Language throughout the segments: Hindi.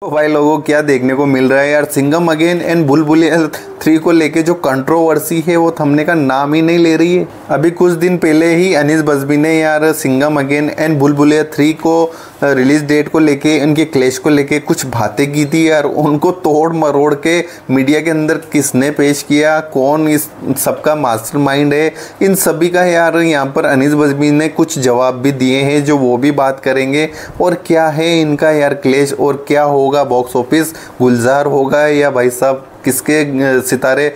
तो भाई लोगों क्या देखने को मिल रहा है यार, सिंघम अगेन एंड बुलबुलिया 3 को लेके जो कंट्रोवर्सी है वो थमने का नाम ही नहीं ले रही है। अभी कुछ दिन पहले ही अनीस बज्मी ने यार सिंघम अगेन एंड बुलबुलिया 3 को रिलीज डेट को लेके, इनके क्लैश को लेके कुछ बातें की थी यार। उनको तोड़ मरोड़ के मीडिया के अंदर किसने पेश किया, कौन इस सबका मास्टरमाइंड है, इन सभी का यार यहाँ पर अनीस बज्मी ने कुछ जवाब भी दिए हैं जो वो भी बात करेंगे। और क्या है इनका यार क्लैश और क्या होगा बॉक्स ऑफिस, गुलजार होगा या भाई साहब किसके सितारे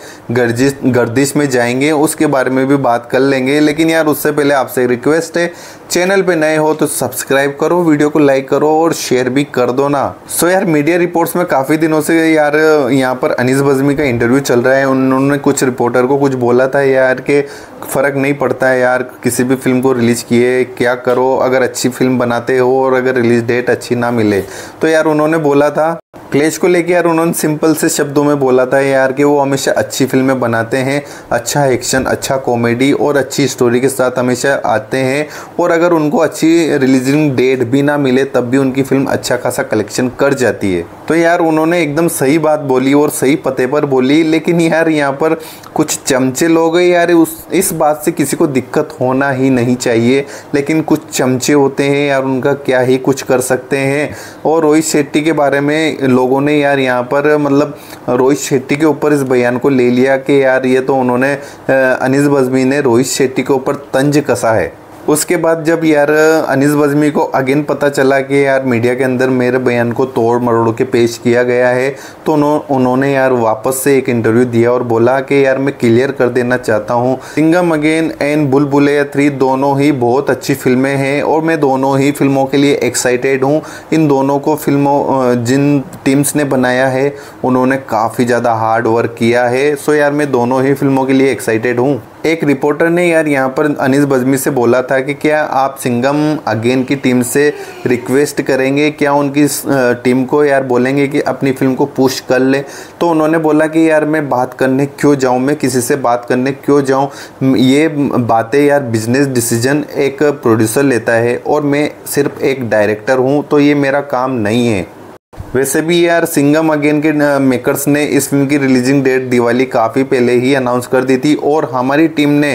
गर्दिश में जाएंगे, उसके बारे में भी बात कर लेंगे। लेकिन यार उससे पहले आपसे रिक्वेस्ट है, चैनल पे नए हो तो सब्सक्राइब करो, वीडियो को लाइक करो और शेयर भी कर दो ना। सो यार मीडिया रिपोर्ट्स में काफ़ी दिनों से यार यहाँ पर अनीस बज्मी का इंटरव्यू चल रहा है। उन्होंने कुछ रिपोर्टर को कुछ बोला था यार कि फ़र्क नहीं पड़ता है यार किसी भी फिल्म को रिलीज़ किए, क्या करो अगर अच्छी फिल्म बनाते हो और अगर रिलीज डेट अच्छी ना मिले। तो यार उन्होंने बोला था क्लैश को लेके यार, उन्होंने सिंपल से शब्दों में बोला था यार कि वो हमेशा अच्छी फिल्में बनाते हैं, अच्छा एक्शन, अच्छा कॉमेडी और अच्छी स्टोरी के साथ हमेशा आते हैं। और अगर उनको अच्छी रिलीजिंग डेट भी ना मिले तब भी उनकी फिल्म अच्छा खासा कलेक्शन कर जाती है। तो यार उन्होंने एकदम सही बात बोली और सही पते पर बोली। लेकिन यार यहाँ पर कुछ चमचे लोग हैं यार, इस बात से किसी को दिक्कत होना ही नहीं चाहिए, लेकिन कुछ चमचे होते हैं यार, उनका क्या ही कुछ कर सकते हैं। और रोहित शेट्टी के बारे में लोगों ने यार यहाँ पर मतलब रोहित शेट्टी के ऊपर इस बयान को ले लिया कि यार ये तो उन्होंने अनीस बज्मी ने रोहित शेट्टी के ऊपर तंज कसा है। उसके बाद जब यार अनीस बज्मी को अगेन पता चला कि यार मीडिया के अंदर मेरे बयान को तोड़ मरोड़ के पेश किया गया है, तो उन्होंने यार वापस से एक इंटरव्यू दिया और बोला कि यार मैं क्लियर कर देना चाहता हूँ, सिंघम अगेन एंड बुलबुलिया 3 दोनों ही बहुत अच्छी फिल्में हैं और मैं दोनों ही फिल्मों के लिए एक्साइटेड हूँ। इन दोनों को फिल्मों जिन टीम्स ने बनाया है उन्होंने काफ़ी ज़्यादा हार्ड वर्क किया है। सो यार मैं दोनों ही फिल्मों के लिए एक्साइटेड हूँ। एक रिपोर्टर ने यार यहाँ पर अनीस बज्मी से बोला था कि क्या आप सिंघम अगेन की टीम से रिक्वेस्ट करेंगे, क्या उनकी टीम को यार बोलेंगे कि अपनी फिल्म को पुश कर ले। तो उन्होंने बोला कि यार मैं बात करने क्यों जाऊँ, मैं किसी से बात करने क्यों जाऊँ, ये बातें यार बिजनेस डिसीजन एक प्रोड्यूसर लेता है और मैं सिर्फ एक डायरेक्टर हूँ, तो ये मेरा काम नहीं है। वैसे भी यार सिंघम अगेन के मेकर्स ने इस फिल्म की रिलीजिंग डेट दिवाली काफ़ी पहले ही अनाउंस कर दी थी और हमारी टीम ने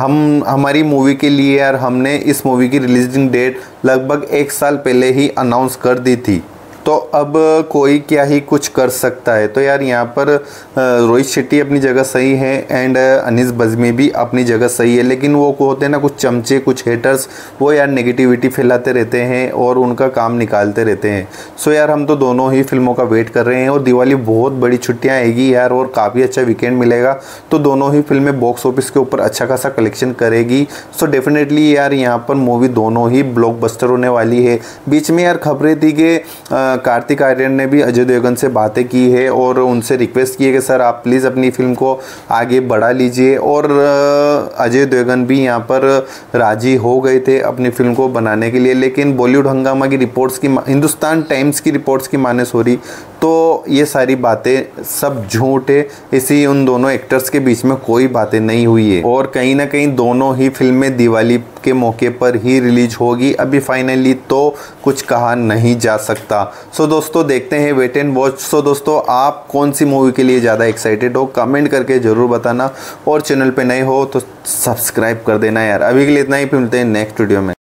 हमारी मूवी के लिए यार हमने इस मूवी की रिलीजिंग डेट लगभग 1 साल पहले ही अनाउंस कर दी थी। तो अब कोई क्या ही कुछ कर सकता है। तो यार यहाँ पर रोहित शेट्टी अपनी जगह सही है एंड अनीस बज्मी भी अपनी जगह सही है। लेकिन वो होते हैं ना कुछ चमचे, कुछ हेटर्स, वो यार नेगेटिविटी फैलाते रहते हैं और उनका काम निकालते रहते हैं। सो यार हम तो दोनों ही फिल्मों का वेट कर रहे हैं और दिवाली बहुत बड़ी छुट्टियाँ आएगी यार और काफ़ी अच्छा वीकेंड मिलेगा, तो दोनों ही फिल्में बॉक्स ऑफिस के ऊपर अच्छा खासा कलेक्शन करेगी। सो डेफिनेटली यार यहाँ पर मूवी दोनों ही ब्लॉकबस्टर होने वाली है। बीच में यार खबरें थी कि कार्तिक आर्यन ने भी अजय देवगन से बातें की है और उनसे रिक्वेस्ट की है कि सर आप प्लीज़ अपनी फिल्म को आगे बढ़ा लीजिए, और अजय देवगन भी यहाँ पर राजी हो गए थे अपनी फिल्म को बनाने के लिए। लेकिन बॉलीवुड हंगामा की रिपोर्ट्स की, हिंदुस्तान टाइम्स की रिपोर्ट्स की माने सॉरी, तो ये सारी बातें सब झूठ है। इसी उन दोनों एक्टर्स के बीच में कोई बातें नहीं हुई है और कहीं ना कहीं दोनों ही फिल्में दिवाली के मौके पर ही रिलीज होगी। अभी फाइनली तो कुछ कहा नहीं जा सकता। सो दोस्तों देखते हैं, वेट एंड वॉच। सो दोस्तों आप कौन सी मूवी के लिए ज़्यादा एक्साइटेड हो, कमेंट करके ज़रूर बताना और चैनल पे नए हो तो सब्सक्राइब कर देना यार। अभी के लिए इतना ही, फिर मिलते हैं नेक्स्ट वीडियो में।